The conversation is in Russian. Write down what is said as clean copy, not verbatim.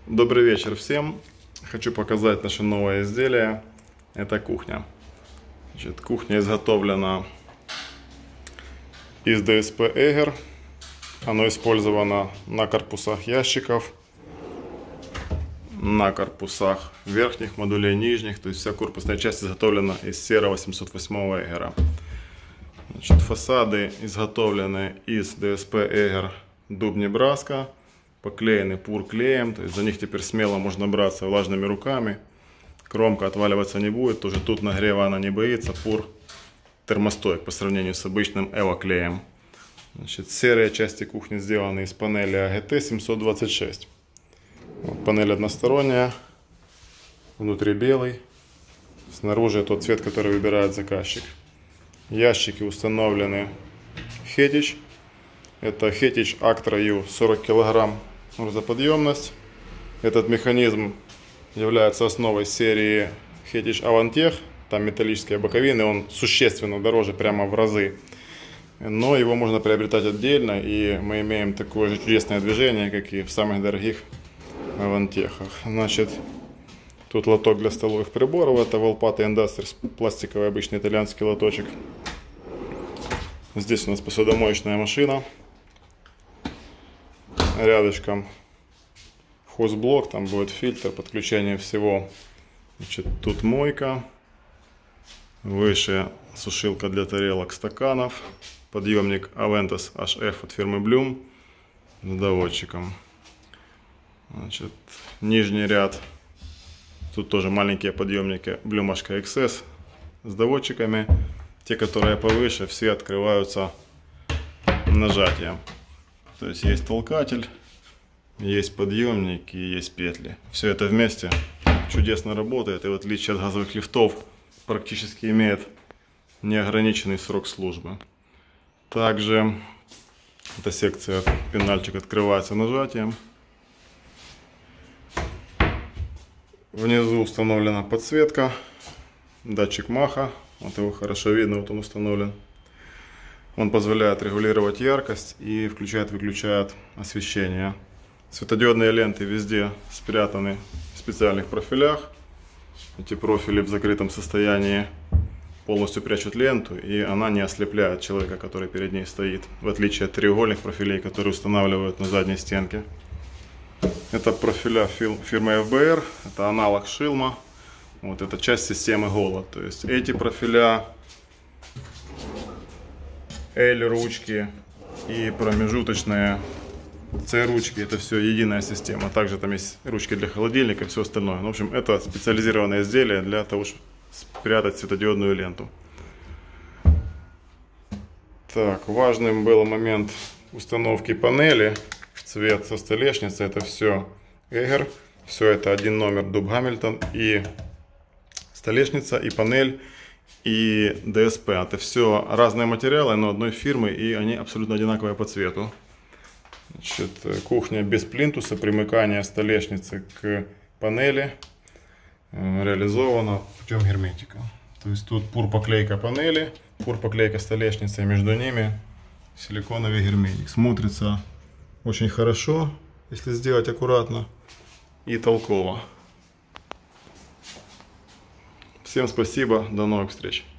Добрый вечер всем! Хочу показать наше новое изделие. Это кухня. Значит, кухня изготовлена из ДСП Эгер. Оно использовано на корпусах ящиков, на корпусах верхних модулей, нижних. То есть вся корпусная часть изготовлена из серого 708 Эгера. Значит, фасады изготовлены из ДСП Эгер дуб Небраска. Поклеены пур клеем, то есть за них теперь смело можно браться влажными руками. Кромка отваливаться не будет, тоже тут нагрева она не боится. Пур термостойк по сравнению с обычным эво клеем. Значит, серые части кухни сделаны из панели АГТ 726. Вот, панель односторонняя, внутри белый, снаружи тот цвет, который выбирает заказчик. Ящики установлены Хетич. Это Хетич Actra U 40 кг грузоподъемность. Этот механизм является основой серии Хетич Avantech. Там металлические боковины, он существенно дороже, прямо в разы. Но его можно приобретать отдельно, и мы имеем такое же чудесное движение, как и в самых дорогих Avantech'ах. Значит, тут лоток для столовых приборов. Это Volpato Industries, пластиковый обычный итальянский лоточек. Здесь у нас посудомоечная машина. Рядышком хозблок, там будет фильтр, подключение всего. Значит, тут мойка, выше сушилка для тарелок, стаканов, подъемник Aventus HF от фирмы Blum с доводчиком. Значит, нижний ряд, тут тоже маленькие подъемники Blum HK-XS с доводчиками. Те, которые повыше, все открываются нажатием. То есть есть толкатель, есть подъемник и есть петли. Все это вместе чудесно работает, и в отличие от газовых лифтов практически имеет неограниченный срок службы. Также эта секция, пенальчик, открывается нажатием. Внизу установлена подсветка, датчик маха, вот его хорошо видно, вот он установлен. Он позволяет регулировать яркость и включает-выключает освещение. Светодиодные ленты везде спрятаны в специальных профилях. Эти профили в закрытом состоянии полностью прячут ленту, и она не ослепляет человека, который перед ней стоит, в отличие от треугольных профилей, которые устанавливают на задней стенке. Это профиля фирмы FBR, это аналог шилма. Вот это часть системы Голод. То есть эти профиля, L-ручки и промежуточные C-ручки, это все единая система. Также там есть ручки для холодильника и все остальное. В общем, это специализированное изделие для того, чтобы спрятать светодиодную ленту. Так, важным был момент установки панели в цвет со столешницы. Это все Эгер. Все это один номер дуб Гамильтон, и столешница, и панель, и ДСП. Это все разные материалы, но одной фирмы, и они абсолютно одинаковые по цвету. Значит, кухня без плинтуса, примыкание столешницы к панели реализовано путем герметика. То есть тут пур-поклейка панели, пур-поклейка столешницы, и между ними силиконовый герметик. Смотрится очень хорошо, если сделать аккуратно и толково. Всем спасибо, до новых встреч.